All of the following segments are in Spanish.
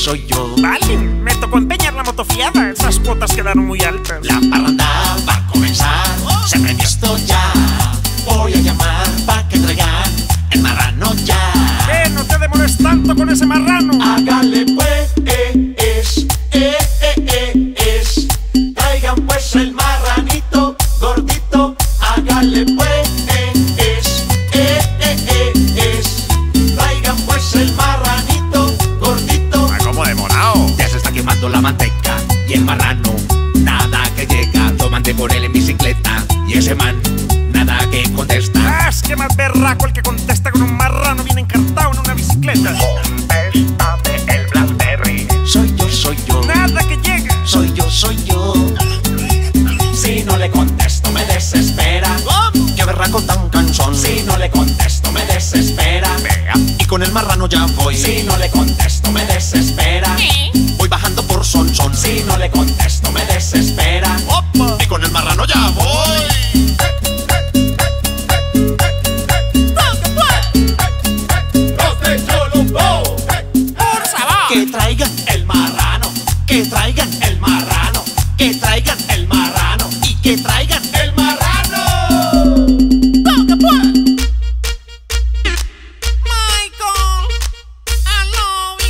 soy yo. Vale, me tocó empeñar la motofiada. Esas botas quedaron muy altas. La parranda va a comenzar, se me visto ya. Voy a llamar pa' que traigan el marrano ya. No te demores tanto con ese marrano. Hágale pues, traigan pues el marranito gordito. Hágale pues, traigan pues el marranito gordito. Como demorado. Ya se está quemando la manteca y el marrano nada que llega. Lo mandé por él en bicicleta y ese man nada que contesta. Es que más berraco el que contesta con un marrano bien encartado en una bicicleta. Contéstame el Blackberry. Soy yo. Nada que llega. Soy yo. Si no le contesto me desespera. Qué berraco tan cansón. Si no le contesto me desespera. Vea. Y con el marrano ya voy. Si no le contesto me desespera. Voy bajando por son. Si no le contesto me desespera. Opa. Y con el marrano ya voy. Que traigan el marrano, que traigan el marrano, que traigan el marrano y que traigan el marrano. Michael, I love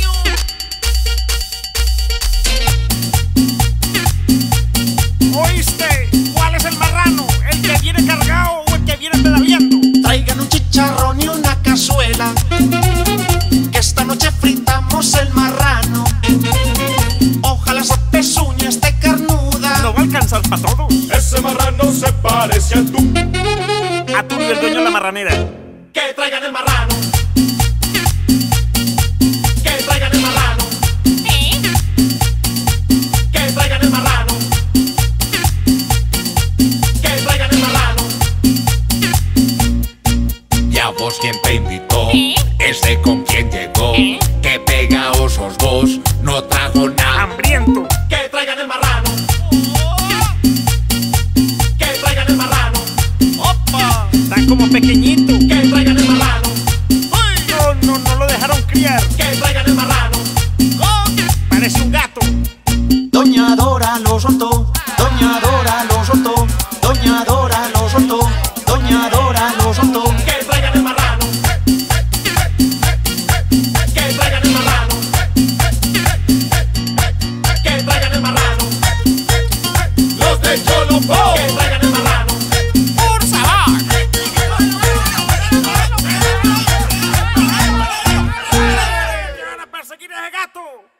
you. ¿Oíste? ¿Cuál es el marrano? ¿El que viene cargado o el que viene pedaleando? Traigan un chicharrón y una cazuela, que esta noche fritamos el marrano. Ojalá su pezuña esté carnuda. No va a alcanzar para todos. Ese marrano se parece a tú. A tú y el dueño de la marranera. Que traigan el marrano. Que traigan el marrano. Que traigan el marrano. Que traigan el marrano. Ya vos quien te invitó, ese con quien llegó, que pegaosos vos, no trajo nada. Hambriento. Que traigan el marrano. Que traigan el marrano. Opa. Está como pequeñito. Que traigan el marrano. No lo dejaron criar. Que traigan el marrano. Parece un gato. Doña Dora lo soltó. Doña Dora lo soltó. Doña Dora lo soltó. Doña Dora lo soltó. Que traigan el marrano. Que traigan el marrano. Que traigan el marrano. Los de Cholombo. Que traigan el marrano. Por favor. ¡Van a perseguir a ese gato!